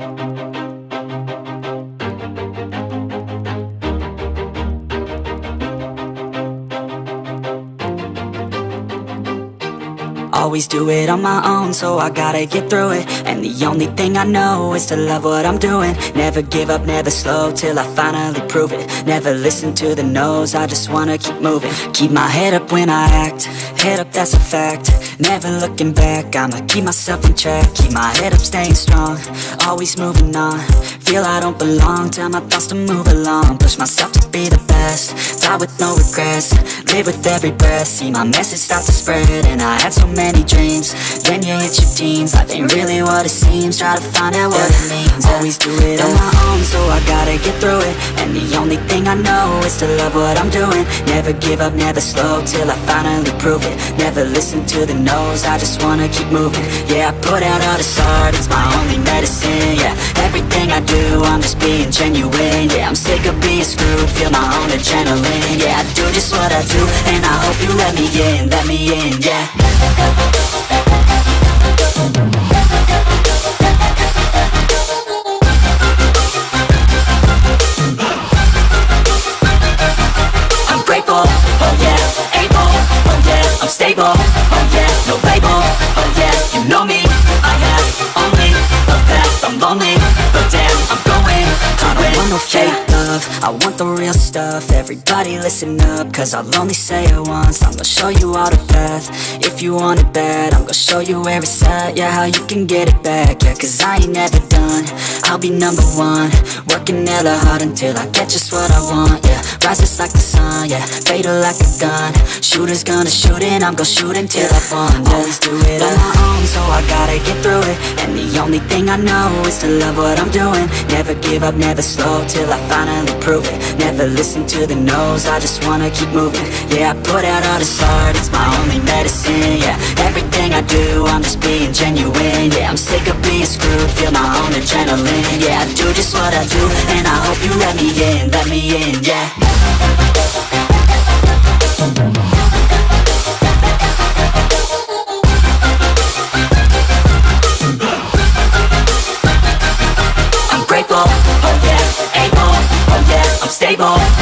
Always do it on my own, so I gotta get through it. And the only thing I know is to love what I'm doing. Never give up, never slow, till I finally prove it. Never listen to the no's, I just wanna keep moving. Keep my head up when I act, head up, that's a fact. Never looking back, I'ma keep myself on track. Keep my head up, staying strong, always moving on. Feel I don't belong, tell my thoughts to move along. Push myself to be the best, die with no regrets. Live with every breath, see my message start to spread. And I had so many dreams, then you hit your teens. Life ain't really what it seems, try to find out what it means. Always do it on my own, so I gotta get through it. And the only thing I know is to love what I'm doing. Never give up, never slow, till I finally prove it. Never listen to the no's, I just wanna keep moving. Yeah, I put out all this art, it's my only medicine. Yeah, everything I do, I'm just being genuine. Yeah, I'm sick of being screwed, feel my own adrenaline. Yeah, I do just what I do, and I hope you let me in, yeah. I'm grateful, oh yeah, able, oh yeah, I'm stable, oh yeah, no label, oh yeah, you know me, I have only a path, I'm lonely, but damn, I'm going to win. I don't want no fake love, I want the real stuff. Everybody listen up, cause I'll only say it once. I'm gonna show you all the path, if you want it bad. I'm gonna show you where it's at, yeah, how you can get it back. Yeah, cause I ain't never done, I'll be number one. Working hella hard until I get just what I want, yeah. Rises like the sun, yeah, fatal like a gun. Shooter's gonna shoot and I'm gonna shoot until I fall, yeah. Always do it on my own, so I gotta get through it. And the only thing I know is to love what I'm doing. Never give up, never slow, till I finally prove it. Never listen to the no's, I just wanna keep moving. Yeah, I put out all this art, it's my only medicine. Yeah, everything I do, I'm just being genuine. Yeah, I'm sick of being screwed, feel my own adrenaline. Yeah, I do just what I do, and I hope you let me in, yeah. I'm grateful, oh yeah, able, oh yeah, I'm stable.